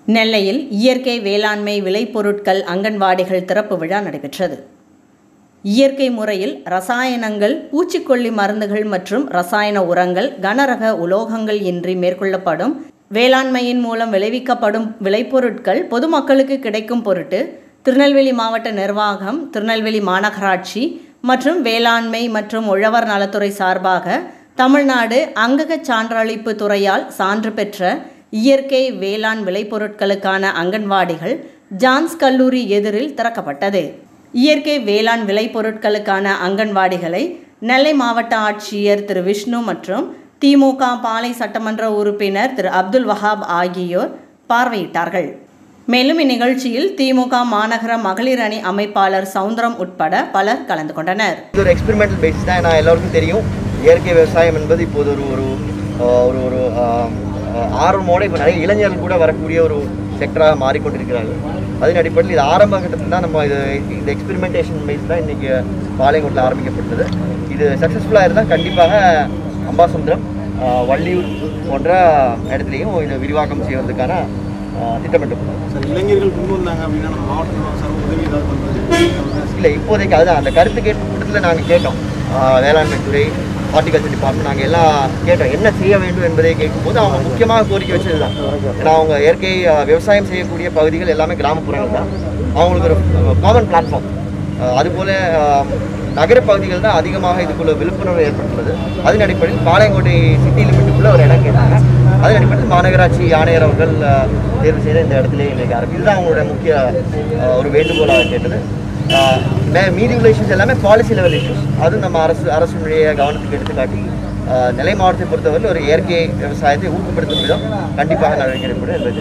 நெல்லையில் இயற்கை வேளாண்மை விளைபொருட்கள் அங்கன்வாடிகள் திறப்பு விழா நடைபெற்றது. இயற்கை முறையில் ரசாயனங்கள், பூச்சிக்கொல்லி மருந்துகள் மற்றும் ரசாயன உரங்கள், கனரக உலோகங்கள் இன்றி மேற்கொள்ளப்படும் வேளாண்மையின் மூலம் விளைவிக்கப்படும் விளைபொருட்கள் பொதுமக்களுக்கு கிடைக்கும் பொருட்டு திருநெல்வேலி மாவட்ட நிர்வாகம், திருநெல்வேலி மாநகராட்சி மற்றும் வேளாண்மை மற்றும் உழவர் நலத்துறை சார்பாக தமிழ்நாடு அங்ககச் சான்றளிப்பு துறையால் சான்று பெற்ற இயற்கை வேளாண் விளைபொருட்களுக்கான அங்கன்வாடிகள் ஜான்ஸ் கல்லூரி எதிரில் திறக்கப்பட்டது. இயற்கை வேளாண் விளைபொருட்களுக்கான அங்கன்வாடிகளை நெல்லை மாவட்ட ஆட்சியர் திரு விஷ்ணு மற்றும் திமுக பாளை சட்டமன்ற உறுப்பினர் திரு அப்துல் வஹாப் ஆகியோர் பார்வையிட்டார்கள். மேலும் இந்நிகழ்ச்சியில் திமுக மாநகர மகளிர் அணி அமைப்பாளர் சவுந்தரம் உட்பட பலர் கலந்து கொண்டனர். இது ஒரு எக்ஸ்பெரிமெண்டல் பேசிஸ் தான். நான் எல்லாருக்கும் தெரியும், இயற்கை விவசாயம் என்பது இப்போது ஒரு ஆர்வமோடு இப்போ நிறைய இளைஞர்கள் கூட வரக்கூடிய ஒரு செக்டராக மாறிக்கொண்டிருக்கிறார்கள். அதன் அடிப்படையில் இது ஆரம்ப கட்டத்தில் தான் நம்ம இந்த எக்ஸ்பெரிமெண்டேஷன் பேஸ் தான் இன்றைக்கி பாளையங்கோட்டில் ஆரம்பிக்கப்பட்டது. இது சக்ஸஸ்ஃபுல்லாக இருந்தால் கண்டிப்பாக அம்பாசமுத்திரம், வள்ளியூர் போன்ற இடத்துலையும் இதை விரிவாக்கம் செய்வதற்கான திட்டமிட்டப்பட்டது. சார், இளைஞர்கள் கொண்டு வந்தாங்க அப்படின்னா நம்ம மாவட்டத்தில் உதவி ஏதாவது பண்ணுறது இல்லை, இப்போதைக்கு அதுதான் அந்த கருத்து கேட்பு கூட்டத்தில் நாங்கள் கேட்டோம். வேளாண்மை துறை, ஹார்டிகல்ச்சர் டிபார்ட்மெண்ட் நாங்கள் எல்லாம் கேட்டோம் என்ன செய்ய வேண்டும் என்பதை கேட்கும்போது அவங்க முக்கியமாக கோரிக்கை வச்சது தான். ஏன்னா அவங்க இயற்கை விவசாயம் செய்யக்கூடிய பகுதிகள் எல்லாமே கிராமப்புறங்கள் தான். அவங்களுக்கு ஒரு காமன் பிளாட்ஃபார்ம். அதுபோல் நகரப்பகுதிகள் தான் அதிகமாக இதுக்குள்ள விழிப்புணர்வு ஏற்பட்டுள்ளது. அதன் அடிப்படையில் பாளையங்கோட்டை சிட்டி லிமிட்டுக்குள்ளே ஒரு இடம் கேட்டாங்க. அதன் அடிப்படையில் மாநகராட்சி ஆணையர் அவர்கள் தேர்வு செய்த இந்த இடத்துலேயே இன்றைக்கு ஆரம்பி இதுதான் அவங்களுடைய முக்கிய ஒரு வேண்டுகோளாக கேட்டது. மீதி உள்ள இஷ்யூஸ் எல்லாமே பாலிசி லெவல் இஷ்யூஸ். அதுவும் நம்ம அரசுடைய கவனத்துக்கு எடுத்துக்காட்டி நெல்லை மாவட்டத்தை பொறுத்தவரையில் ஒரு இயற்கை விவசாயத்தை ஊக்கப்படுத்தும் விதம் கண்டிப்பாக நடவடிக்கை எடுக்கப்படும் என்பது.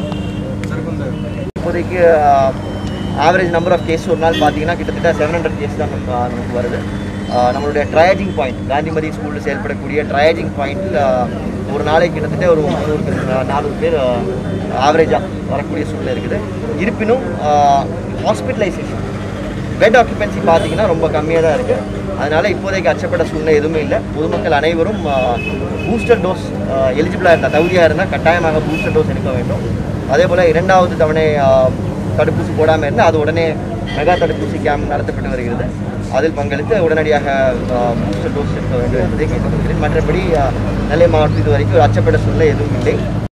இப்போதைக்கு ஆவரேஜ் நம்பர் ஆஃப் கேஸ் ஒரு நாள் பார்த்தீங்கன்னா கிட்டத்தட்ட 700 கேஸ் தான் நமக்கு வருது. நம்மளுடைய ட்ரையேஜிங் பாயிண்ட், காந்திமதி ஸ்கூலில் செயல்படக்கூடிய ட்ரையேஜிங் பாயிண்ட்டில் ஒரு நாளைக்கு கிட்டத்தட்ட ஒரு 300-400 பேர் ஆவரேஜாக வரக்கூடிய சூழ்நிலை இருக்குது. இருப்பினும் ஹாஸ்பிட்டலைசேஷன், பெட் ஆக்குபென்சி பார்த்தீங்கன்னா ரொம்ப கம்மியாக தான் இருக்குது. அதனால் இப்போதைக்கு அச்சப்பட்ட சூழ்நிலை எதுவுமே இல்லை. பொதுமக்கள் அனைவரும் பூஸ்டர் டோஸ் எலிஜிபிளாக இருந்தால், தகுதியாக இருந்தால் கட்டாயமாக பூஸ்டர் டோஸ் எடுக்க வேண்டும். அதே போல் 2வது தவணை தடுப்பூசி போடாமல் இருந்தால் அது உடனே மெகா தடுப்பூசி கேம்ப் நடத்தப்பட்டு வருகிறது. அதில் பங்களித்து உடனடியாக பூஸ்டர் டோஸ் எடுக்க வேண்டும் என்பதை கேட்டுக்கொள்கிறேன். மற்றபடி நெல்லை மாவட்டத்தில் இது வரைக்கும் ஒரு அச்சப்பட்ட சூழ்நிலை எதுவும் இல்லை.